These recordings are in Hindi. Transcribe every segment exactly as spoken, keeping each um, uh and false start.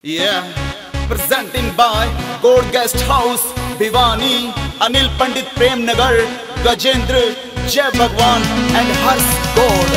Yeah, presenting by Gold Guest House, Bhiwani, Anil Pandit Prem Nagar, Gajendra, Jai Bhagwan and Harsh God.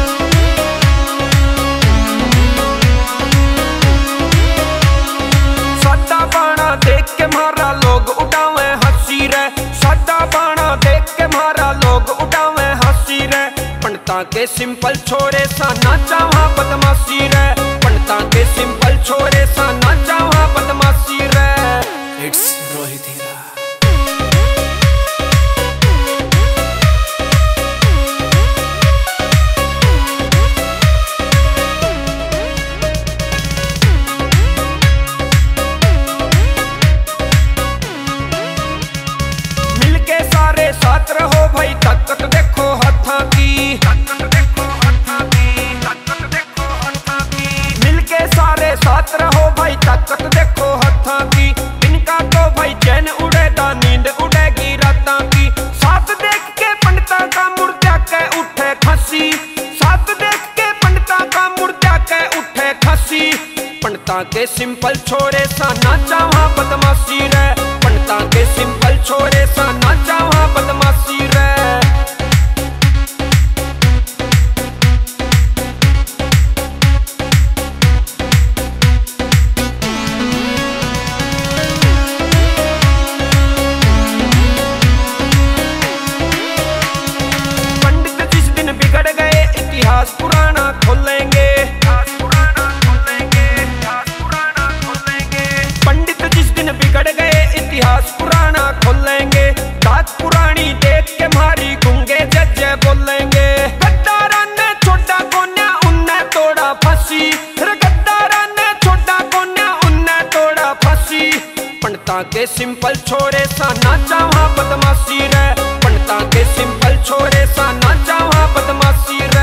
सादा बाणा देख के मारा लोग उठावे हंसी रे, सादा बाणा देख के मारा लोग उठावे हंसी रे। पंडिता के सिंपल छोरे सा नाचा वहाँ बदमाशी रे, पंडिता के सिंपल छोरे सा नाचा वहाँ बदमाशी रे। It's Rohit Hira. साथ रहो भाई ताकत देखो हथा की, ताकत देखो हथा की, ताकत देखो हथा की। मिलके सारे साथ रहो भाई ताकत देखो हथा की। इनका तो भाई चैन उड़ेगा नींद उड़ेगी रातां की। साथ देख के पंडिता का मुर्दा के उठे खसी, साथ देख के पंडिता का मुर्दा के उठे खसी। पंडिता के सिंपल छोरे सा नाचा वहाँ बदमाशी रे, पंडिता के सिंपल छोरे सा नाचा वहाँ बदमाशी रे। पंडित जिस दिन बिगड़ गए इतिहास पुराना खोलेंगे, बिगड़ गए इतिहास पुराना खोलेंगे। बात पुरानी देख के मारी गूंगे जज्जे बोलेंगे। गद्दारा ने छोड़ा कोन्या उन्ने तोड़ा फंसी, गद्दारा ने छोड़ा कोन्या उन्ने तोड़ा फंसी। पंडिता के सिंपल छोरे सा नाचा वहाँ बदमाशी रे, पंडिता के सिंपल छोरे सा नाचा वहाँ बदमाशी रे।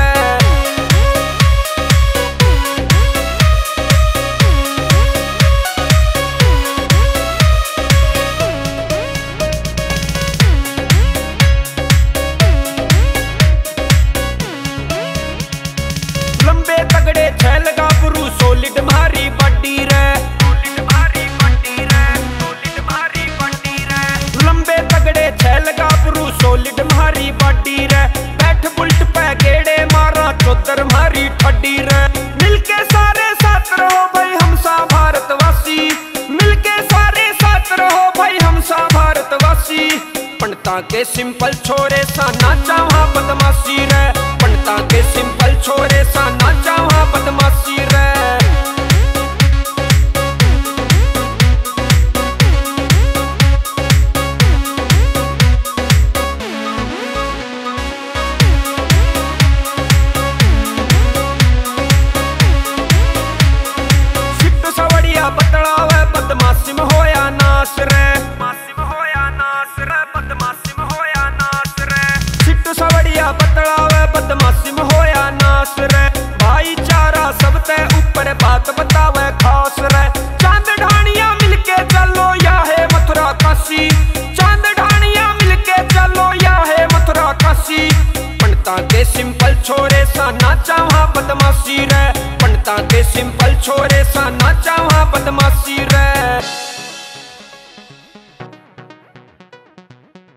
लंबे तगड़े छैल गाभरू सोलिड मारी बड्डी रे, सोलिड मारी बड्डी रे, सोलिड मारी बड्डी रे। लंबे तगड़े छैल गाभरू सोलिड मारी बड्डी रे। बैठ बुलट पे गेड़े मारा चौधर मारी ठड्डी रे। मिलके सारे साथ रहो भाई हम सा भारतवासी, मिलके सारे साथ रहो भाई हम सा भारतवासी। पंडिता के सिंपल छोरे सा नाचा वहाँ बदमाशी रे, पंडिता के सिंपल छोरे सा नाचा वहाँ बदमाशी रे। सिट्टू सवड़िया बतलावे बदमाशी में होया नास रे, बतलावे बदमाशी में होया नास रे। भाईचारा सबते ऊपर बात बतावे खास रे। चांद ढानिया मिलके चलो या है मथुरा काशी, चांद ढानिया मिलके चलो या है मथुरा काशी। पंडिता के सिंपल छोरे सा नाचा वहाँ बदमाशी रे, पंडिता के सिंपल छोरे